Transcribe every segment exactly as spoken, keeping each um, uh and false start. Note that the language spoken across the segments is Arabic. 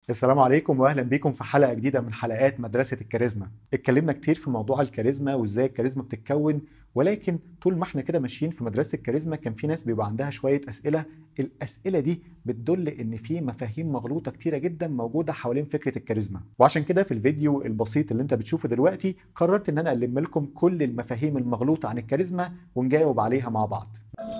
السلام عليكم واهلا بيكم في حلقه جديده من حلقات مدرسه الكاريزما. اتكلمنا كتير في موضوع الكاريزما وازاي الكاريزما بتتكون، ولكن طول ما احنا كده ماشيين في مدرسه الكاريزما كان في ناس بيبقى عندها شويه اسئله. الاسئله دي بتدل ان في مفاهيم مغلوطه كتيره جدا موجوده حوالين فكره الكاريزما، وعشان كده في الفيديو البسيط اللي انت بتشوفه دلوقتي قررت ان انا الم لكم كل المفاهيم المغلوطه عن الكاريزما ونجاوب عليها مع بعض.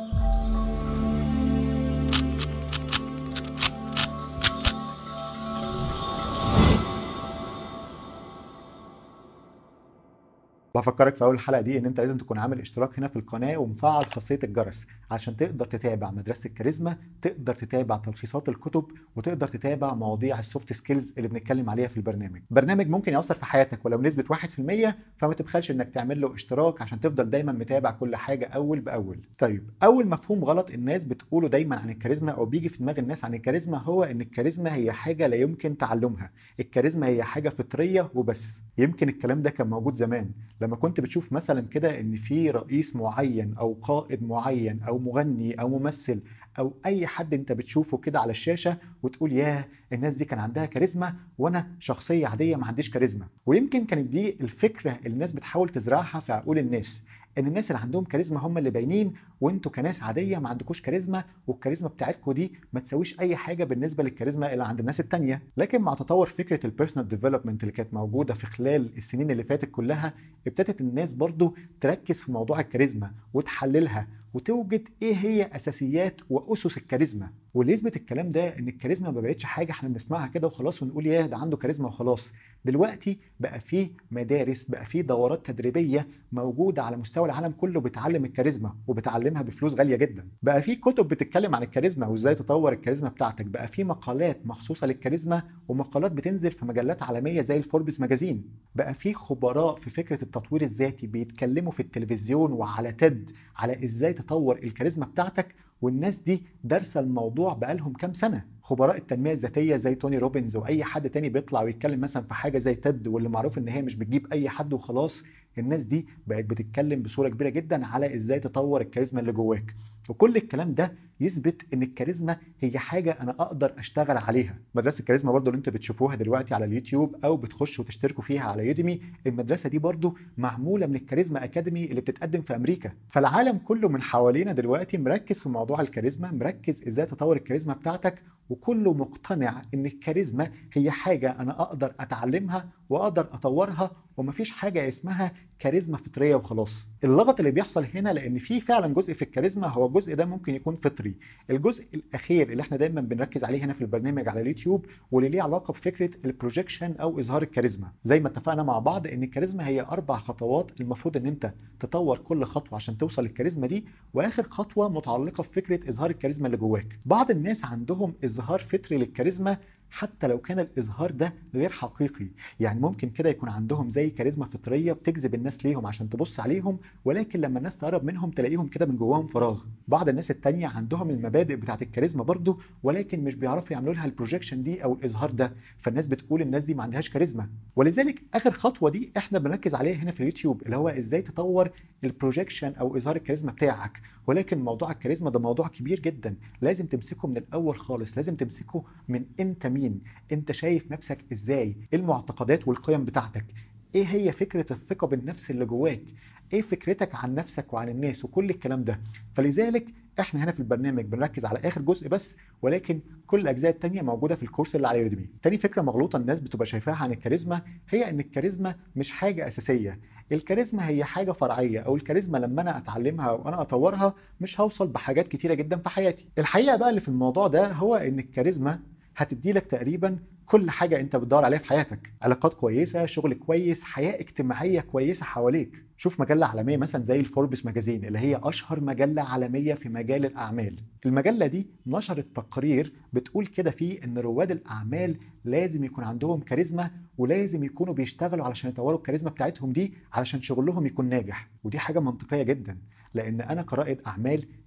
بفكرك في اول الحلقه دي ان انت لازم تكون عامل اشتراك هنا في القناه ومفعل خاصيه الجرس علشان تقدر تتابع مدرسه الكاريزما، تقدر تتابع تلخيصات الكتب، وتقدر تتابع مواضيع السوفت سكيلز اللي بنتكلم عليها في البرنامج. برنامج ممكن ياثر في حياتك ولو نسبه واحد في المية، فما تبخلش انك تعمل له اشتراك عشان تفضل دايما متابع كل حاجه اول باول. طيب، اول مفهوم غلط الناس بتقوله دايما عن الكاريزما او بيجي في دماغ الناس عن الكاريزما هو ان الكاريزما هي حاجه لا يمكن تعلمها، الكاريزما هي حاجه فطريه وبس. يمكن الكلام ده كان موجود زمان لما كنت بتشوف مثلا كده ان في رئيس معين او قائد معين او مغني او ممثل او اي حد انت بتشوفه كده على الشاشه وتقول ياه الناس دي كان عندها كاريزما وانا شخصيه عاديه ما عنديش كاريزما. ويمكن كانت دي الفكره اللي الناس بتحاول تزرعها في عقول الناس، ان الناس اللي عندهم كاريزما هم اللي باينين وانتوا كناس عاديه ما عندكوش كاريزما، والكاريزما بتاعتكم دي ما تساويش اي حاجه بالنسبه للكاريزما اللي عند الناس التانيه. لكن مع تطور فكره البيرسونال ديفلوبمنت اللي كانت موجوده في خلال السنين اللي فاتت كلها، ابتدت الناس برضو تركز في موضوع الكاريزما وتحللها وتوجد ايه هي اساسيات واسس الكاريزما. واللي يثبت الكلام ده ان الكاريزما ما بقتش حاجه احنا بنسمعها كده وخلاص ونقول ياه ده عنده كاريزما وخلاص. دلوقتي بقى في مدارس، بقى في دورات تدريبيه موجوده على مستوى العالم كله بتعلم الكاريزما وبتعلمها بفلوس غاليه جدا. بقى في كتب بتتكلم عن الكاريزما وازاي تطور الكاريزما بتاعتك، بقى في مقالات مخصوصه للكاريزما ومقالات بتنزل في مجلات عالميه زي الفوربس ماجازين. بقى في خبراء في فكره التطوير الذاتي بيتكلموا في التلفزيون وعلى تيد على ازاي تطور الكاريزما بتاعتك، والناس دي دارسه الموضوع بقالهم كام سنه. خبراء التنميه الذاتيه زي توني روبنز واي حد تاني بيطلع ويتكلم مثلا في حاجه زي تيد واللي معروف ان هي مش بتجيب اي حد وخلاص، الناس دي بقت بتتكلم بصوره كبيره جدا على ازاي تطور الكاريزما اللي جواك. وكل الكلام ده يثبت ان الكاريزما هي حاجه انا اقدر اشتغل عليها. مدرسه الكاريزما برضو اللي انتوا بتشوفوها دلوقتي على اليوتيوب او بتخشوا وتشتركوا فيها على يوديمي، المدرسه دي برضو معموله من الكاريزما اكاديمي اللي بتتقدم في امريكا. فالعالم كله من حوالينا دلوقتي مركز في موضوع الكاريزما، مركز ازاي تطور الكاريزما بتاعتك، وكله مقتنع ان الكاريزما هي حاجه انا اقدر اتعلمها واقدر اطورها، ومفيش حاجه اسمها كاريزما فطريه وخلاص. اللغط اللي بيحصل هنا لان في فعلا جزء في الكاريزما هو الجزء ده ممكن يكون فطري. الجزء الاخير اللي احنا دايما بنركز عليه هنا في البرنامج على اليوتيوب واللي ليه علاقه بفكره البروجيكشن او اظهار الكاريزما، زي ما اتفقنا مع بعض ان الكاريزما هي اربع خطوات المفروض ان انت تطور كل خطوه عشان توصل للكاريزما دي، واخر خطوه متعلقه بفكره اظهار الكاريزما اللي جواك. بعض الناس عندهم اظهار فطري للكاريزما حتى لو كان الإظهار ده غير حقيقي، يعني ممكن كده يكون عندهم زي كاريزما فطرية بتجذب الناس ليهم عشان تبص عليهم، ولكن لما الناس تقرب منهم تلاقيهم كده من جواهم فراغ. بعض الناس التانية عندهم المبادئ بتاعت الكاريزما برضو، ولكن مش بيعرفوا يعملوا لها البروجيكشن دي أو الإظهار ده، فالناس بتقول الناس دي ما عندهاش كاريزما. ولذلك آخر خطوة دي احنا بنركز عليها هنا في اليوتيوب، اللي هو ازاي تطور البروجيكشن أو إظهار الكاريزما بتاعك. ولكن موضوع الكاريزما ده موضوع كبير جدا، لازم تمسكه من الأول خالص، لازم تمسكه من انت مين، انت شايف نفسك ازاي، ايه المعتقدات والقيم بتاعتك، ايه هي فكرة الثقة بالنفس اللي جواك، ايه فكرتك عن نفسك وعن الناس وكل الكلام ده. فلذلك احنا هنا في البرنامج بنركز على اخر جزء بس، ولكن كل الاجزاء التانية موجودة في الكورس اللي على يوديمي. تاني فكرة مغلوطة الناس بتبقى شايفاها عن الكاريزما هي ان الكاريزما مش حاجة اساسية، الكاريزما هي حاجة فرعية، او الكاريزما لما انا اتعلمها وانا اطورها مش هوصل بحاجات كتيرة جدا في حياتي. الحقيقة بقى اللي في الموضوع ده هو ان الكاريزما هتدي لك تقريبا كل حاجة انت بتدور عليها في حياتك، علاقات كويسة، شغل كويس، حياة اجتماعية كويسة حواليك. شوف مجلة عالمية مثلا زي الفوربس ماجازين اللي هي اشهر مجلة عالمية في مجال الاعمال. المجلة دي نشرت تقرير بتقول كده فيه ان رواد الاعمال لازم يكون عندهم كاريزما، ولازم يكونوا بيشتغلوا علشان يطوروا الكاريزما بتاعتهم دي علشان شغلهم يكون ناجح. ودي حاجة منطقية جدا، لان انا كرائد اعمال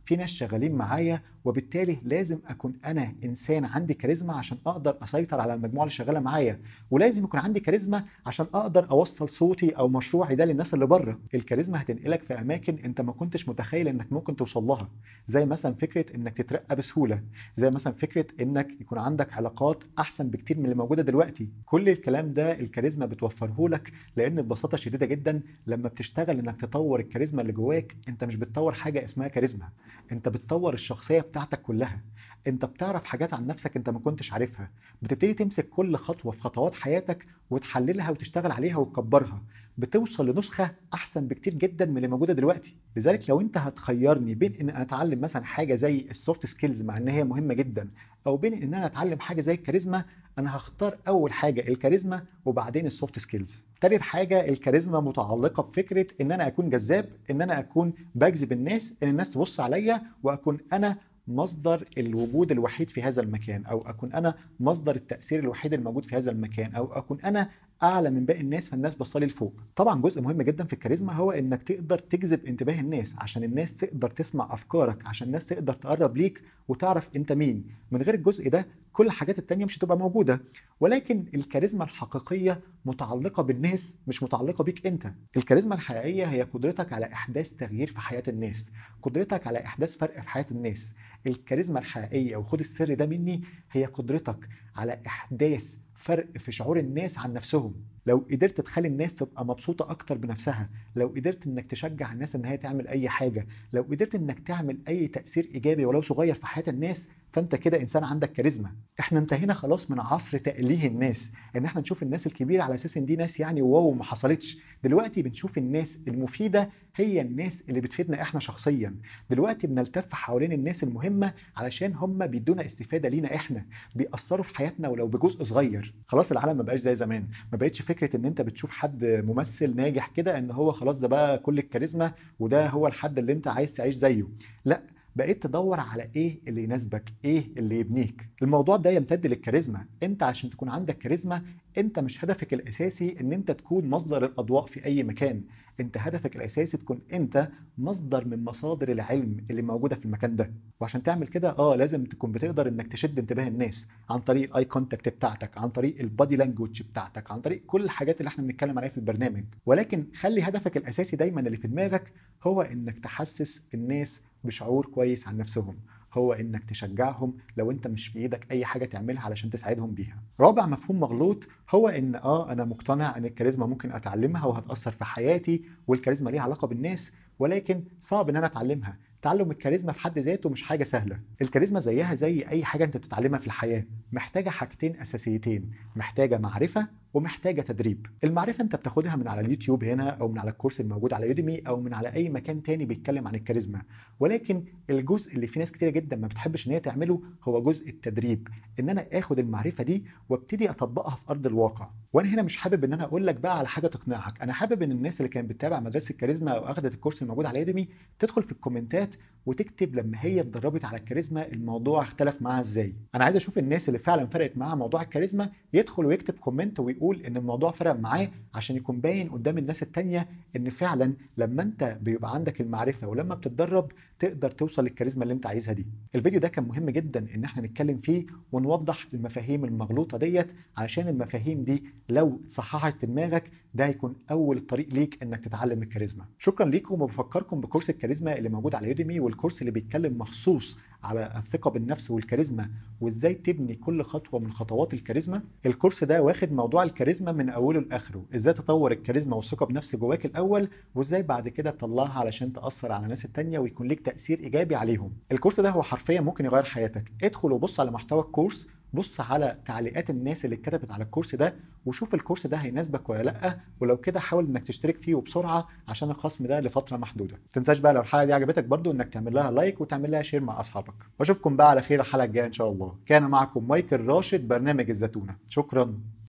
في ناس شغالين معايا، وبالتالي لازم اكون انا انسان عندي كاريزما عشان اقدر اسيطر على المجموعه اللي شغاله معايا، ولازم يكون عندي كاريزما عشان اقدر اوصل صوتي او مشروعي ده للناس اللي بره. الكاريزما هتنقلك في اماكن انت ما كنتش متخيل انك ممكن توصل لها، زي مثلا فكره انك تترقى بسهوله، زي مثلا فكره انك يكون عندك علاقات احسن بكتير من اللي موجوده دلوقتي. كل الكلام ده الكاريزما بتوفره لك، لان ببساطه شديده جدا لما بتشتغل انك تطور الكاريزما اللي جواك، انت مش بتطور حاجه اسمها كاريزما، انت بتطور الشخصيه بتاعتك كلها. انت بتعرف حاجات عن نفسك انت ما كنتش عارفها، بتبتدي تمسك كل خطوه في خطوات حياتك وتحللها وتشتغل عليها وتكبرها، بتوصل لنسخه احسن بكتير جدا من اللي موجوده دلوقتي. لذلك لو انت هتخيرني بين ان اتعلم مثلا حاجه زي السوفت سكيلز مع ان هي مهمه جدا، او بين ان انا اتعلم حاجه زي الكاريزما، انا هختار اول حاجه الكاريزما وبعدين السوفت سكيلز. تالت حاجه الكاريزما متعلقه بفكره ان انا اكون جذاب، ان انا اكون بجذب الناس، ان الناس تبص عليا واكون انا مصدر الوجود الوحيد في هذا المكان، او اكون انا مصدر التاثير الوحيد الموجود في هذا المكان، او اكون انا اعلى من باقي الناس فالناس بصلي لفوق. طبعا جزء مهم جدا في الكاريزما هو انك تقدر تجذب انتباه الناس عشان الناس تقدر تسمع افكارك، عشان الناس تقدر تقرب ليك وتعرف انت مين. من غير الجزء ده كل الحاجات التانية مش هتبقى موجودة. ولكن الكاريزما الحقيقية متعلقة بالناس، مش متعلقة بيك انت. الكاريزما الحقيقية هي قدرتك على احداث تغيير في حياة الناس، قدرتك على احداث فرق في حياة الناس. الكاريزما الحقيقية، وخد السر ده مني، هي قدرتك على احداث فرق في شعور الناس عن نفسهم. لو قدرت تخلي الناس تبقى مبسوطة أكتر بنفسها، لو قدرت إنك تشجع الناس إن هي تعمل أي حاجة، لو قدرت إنك تعمل أي تأثير إيجابي ولو صغير في حياة الناس، فأنت كده إنسان عندك كاريزما. إحنا انتهينا خلاص من عصر تأليه الناس، إن إحنا نشوف الناس الكبيرة على أساس إن دي ناس يعني واو ما حصلتش. دلوقتي بنشوف الناس المفيدة هي الناس اللي بتفيدنا إحنا شخصيا. دلوقتي بنلتف حوالين الناس المهمة علشان هم بيدونا استفادة لينا إحنا، بيأثروا في حياتنا ولو بجزء صغير. خلاص العالم ما بقاش زي زمان، ما بقتش فكره ان انت بتشوف حد ممثل ناجح كده ان هو خلاص ده بقى كل الكاريزما وده هو الحد اللي انت عايز تعيش زيه. لا، بقيت تدور على ايه اللي يناسبك، ايه اللي يبنيك. الموضوع ده يمتد للكاريزما. انت عشان تكون عندك كاريزما، انت مش هدفك الاساسي ان انت تكون مصدر الاضواء في اي مكان، انت هدفك الاساسي تكون انت مصدر من مصادر العلم اللي موجوده في المكان ده. وعشان تعمل كده اه لازم تكون بتقدر انك تشد انتباه الناس عن طريق الاي كونتاكت بتاعتك، عن طريق البادي لانجوج بتاعتك، عن طريق كل الحاجات اللي احنا بنتكلم عليها في البرنامج. ولكن خلي هدفك الاساسي دايما اللي في دماغك هو انك تحسس الناس بشعور كويس عن نفسهم، هو انك تشجعهم لو انت مش في ايدك اي حاجه تعملها علشان تساعدهم بيها. رابع مفهوم مغلوط هو ان اه انا مقتنع ان الكاريزما ممكن اتعلمها وهتاثر في حياتي، والكاريزما ليها علاقه بالناس، ولكن صعب ان انا اتعلمها. تعلم الكاريزما في حد ذاته مش حاجه سهله. الكاريزما زيها زي اي حاجه انت بتتعلمها في الحياه، محتاجه حاجتين اساسيتين، محتاجه معرفه ومحتاجه تدريب. المعرفه انت بتاخدها من على اليوتيوب هنا، او من على الكورس الموجود على يوديمي، او من على اي مكان تاني بيتكلم عن الكاريزما. ولكن الجزء اللي في ناس كتيره جدا ما بتحبش ان هي تعمله هو جزء التدريب، ان انا اخد المعرفه دي وابتدي اطبقها في ارض الواقع. وانا هنا مش حابب ان انا اقول لك بقى على حاجه تقنعك، انا حابب ان الناس اللي كانت بتتابع مدرسه الكاريزما او اخذت الكورس الموجود على يوديمي تدخل في الكومنتات وتكتب لما هي اتدربت على الكاريزما الموضوع اختلف معاها ازاي. انا عايز اشوف الناس اللي فعلا فرقت معاها موضوع الكاريزما يدخل ويكتب كومنت ويقول ان الموضوع فرق معاه، عشان يكون باين قدام الناس التانية ان فعلا لما انت بيبقى عندك المعرفه ولما بتتدرب تقدر توصل للكاريزما اللي انت عايزها دي. الفيديو ده كان مهم جدا ان احنا نتكلم فيه ونوضح المفاهيم المغلوطه ديت، علشان المفاهيم دي لو اتصححت في دماغك ده هيكون اول طريق ليك انك تتعلم الكاريزما. شكرا ليكم، وبفكركم بكورس الكاريزما اللي موجود على يوديمي، والكورس اللي بيتكلم مخصوص على الثقه بالنفس والكاريزما وازاي تبني كل خطوه من خطوات الكاريزما. الكورس ده واخد موضوع الكاريزما من اوله لاخره، ازاي تطور الكاريزما والثقه بنفس جواك الاول، وازاي بعد كده تطلعها علشان تاثر على الناس التانية ويكون ليك تاثير ايجابي عليهم. الكورس ده هو حرفيا ممكن يغير حياتك. ادخل وبص على محتوى الكورس، بص على تعليقات الناس اللي اتكتبت على الكورس ده، وشوف الكورس ده هيناسبك ولا لا، ولو كده حاول انك تشترك فيه وبسرعه عشان الخصم ده لفتره محدوده. تنساش بقى لو الحلقه دي عجبتك برضو انك تعمل لها لايك وتعمل لها شير مع اصحابك. واشوفكم بقى على خير الحلقه الجايه ان شاء الله. كان معكم مايكل راشد، برنامج الزتونه. شكرا.